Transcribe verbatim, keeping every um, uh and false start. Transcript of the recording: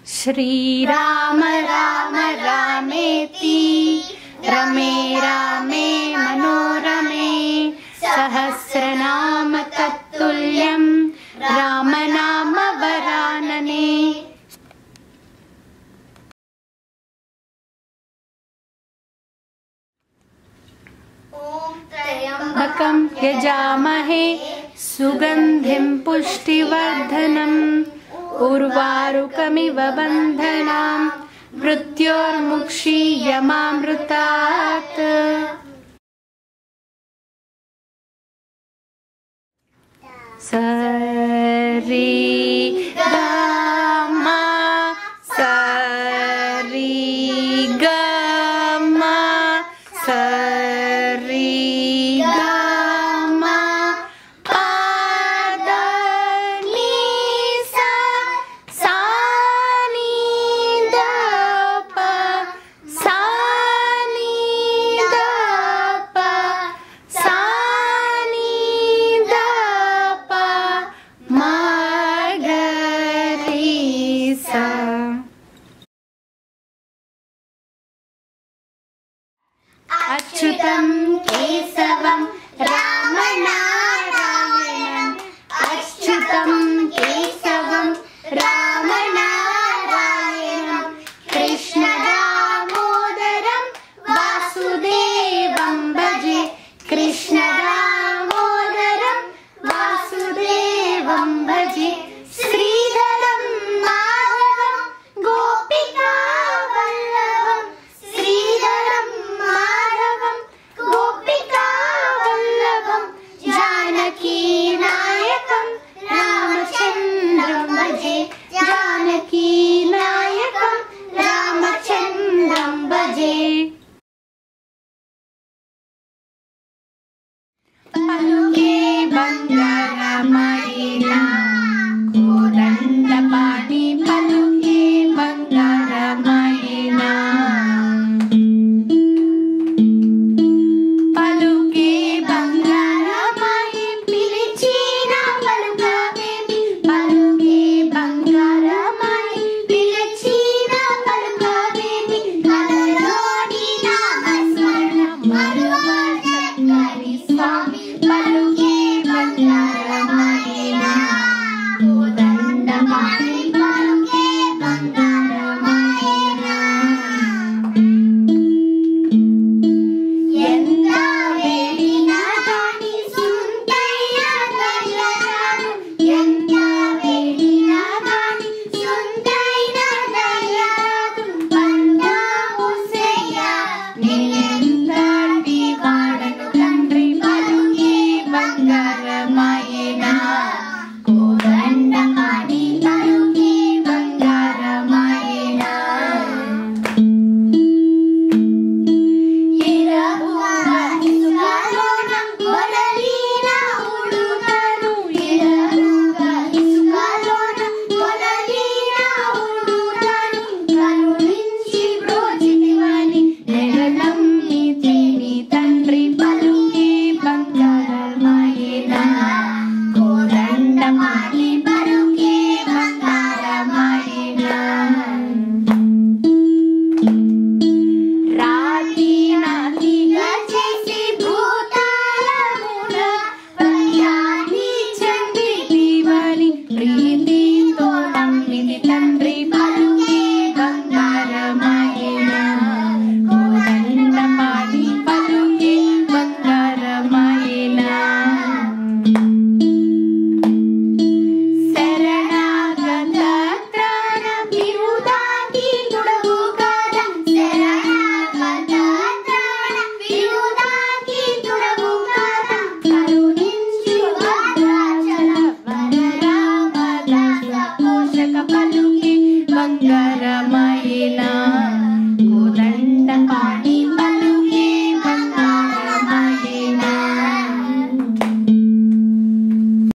श्रीराम राम रामेति रमे रामे मनोरमे सहस्रनाम तत्तुल्यं रामनाम वरानने। त्र्यंबकं यजामहे सुगंधिं पुष्टिवर्धनम् उर्वारुकमिव बन्धनान् मृत्योर्मुक्षीयमामृतात्। सरी गमा सरी गमा सरी गमा पादनी सा सानी दप सानी दप सानी दप मगरीसा। अच्युतं केशवं रामनारायणं अच्युतं केशवं रामनारायणं कृष्ण दामोदरं वासुदेवं भजे कृष्ण दामोदरं वासुदेवं भजे। श्रीधरं माधवं गोपिका वल्लभं श्रीधरं माधवं गोपिका वल्लभं जानकी नायकं रामचन्द्रं भजे जानकी नायकं रामचन्द्रं भजे। पलुके बंगारमयिना कोदंडपाणि पलुके बंगारमयिना पलुके बंगारमयि पिलिచిన పలుకవేమి పలుకే బంగారమయి పిలిచిన పలుకవేమి కలలోని నామస్మరణ మరువచక్కని స్వామి పలుకే బంగారమయినా కోదండపాణి పలుకే బంగారమయినా। ఎంత వేడినా దాని సుందయ్య దయరాదు ఎంత వేడినా దాని సుందయ్య దయరాదు పండా ముసయ్య నిన్నెంతటి వాడను తండ్రి పలుకే బంగారమయినా కోదండపాణి పలుకే బంగారమయినా। ఇరవుగా ఇసుకలోన మొదలిన ఉడుతను ఇరవుగా ఇసుకలోన మొదలిన ఉడుతను కరుణించి బ్రోచితివని నెగనమ్మితిని తండ్రి పలుకే బంగారమయినా కోదండపాణి పలుకే బంగారమయినా। రాతి నాతిగా చేసి భూతాళమున పయ్యాన్ని చెందితివని ప్రీతితో నమ్మితి తండ్రి పలుకే బంగారమయినా కోదండపాణి పలుకే బంగారమయినా। శరణాగత త్రాణ విరుదాకి తుడవు కదా శరణాగత త్రాణ విరుదాకి తుడవు కదా కరుణించు భద్రాచల వర రామదాస పోషక పలుకే బంగారమయినా